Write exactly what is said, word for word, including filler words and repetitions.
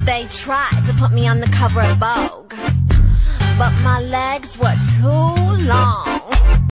They tried to put me on the cover of Vogue, but my legs were too long.